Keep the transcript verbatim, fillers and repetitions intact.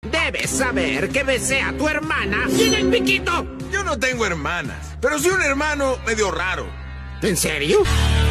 Debes saber que besé a tu hermana y en el piquito. Yo no tengo hermanas, pero sí un hermano medio raro. ¿En serio?